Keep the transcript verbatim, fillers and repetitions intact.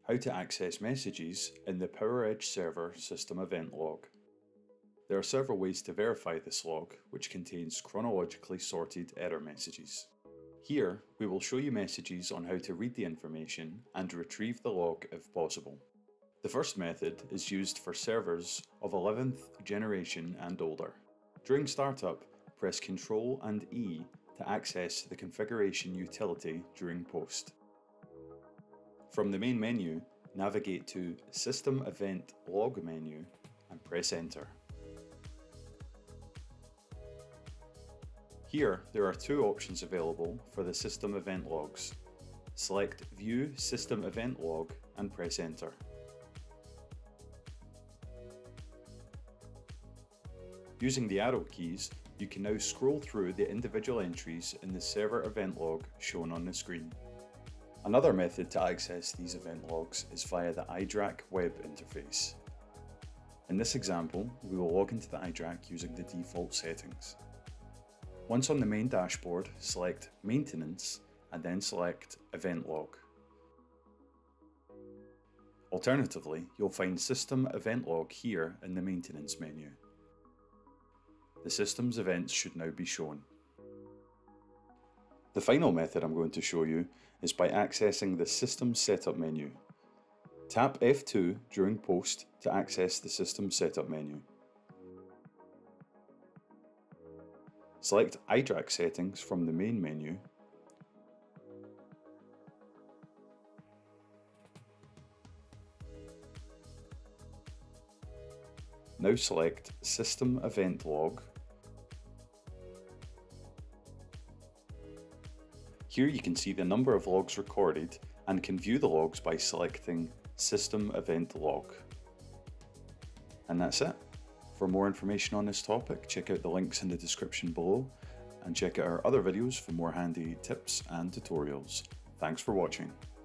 how to access messages in the PowerEdge Server system event log. There are several ways to verify this log, which contains chronologically sorted error messages. Here, we will show you messages on how to read the information and retrieve the log if possible. The first method is used for servers of eleventh generation and older. During startup, press Control and E to access the configuration utility during post. From the main menu, navigate to System Event Log menu and press Enter. Here, there are two options available for the system event logs. Select View System Event Log and press Enter. Using the arrow keys, you can now scroll through the individual entries in the server event log shown on the screen. Another method to access these event logs is via the iDRAC web interface. In this example, we will log into the iDRAC using the default settings. Once on the main dashboard, select Maintenance and then select Event Log. Alternatively, you'll find System Event Log here in the Maintenance menu. The system's events should now be shown. The final method I'm going to show you is by accessing the System Setup menu. Tap F two during post to access the System Setup menu. Select iDRAC settings from the main menu. Now select System Event Log. Here you can see the number of logs recorded and can view the logs by selecting System Event Log. And that's it. For more information on this topic, check out the links in the description below and check out our other videos for more handy tips and tutorials. Thanks for watching.